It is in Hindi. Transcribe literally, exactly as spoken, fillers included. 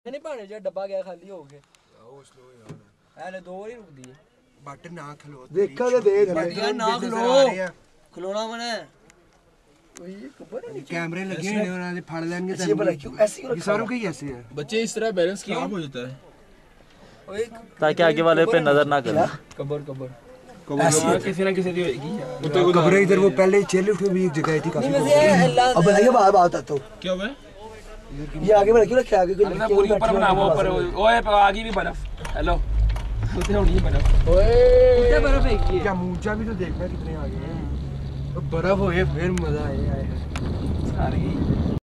नहीं भाने जो डब्बा गया खाली हो गए आओ स्लो यार ऐने दो ही रुक दिए बट ना खलो देखा तो दे यार ना खलो खलोना मने कैमरे लगे हैं उन्होंने ने फाड़ लेंगे ऐसे भला क्यों ऐसे क्यों ये सारों के ही ऐसे है बच्चे इस तरह बैलेंस खराब हो जाता है ओए ताकि आगे वाले पे नजर ना करे कबर कबर कबर किसी ना किसी दी होगी कब्र इधर वो पहले ही चले उठे भी एक जगह थी काफी अब बताइए बात बात तो क्या हुआ ये आगे वाला क्यों रखा आगे कोई अरे पूरी ऊपर बना वो ऊपर ओए आगे भी बर्फ हेलो उतने होनी है बर्फ ओए उधर बर्फ है की क्या मूंजा भी तो देखना कितने आगे हैं तो बर्फ होए फिर मजा आए आए सारी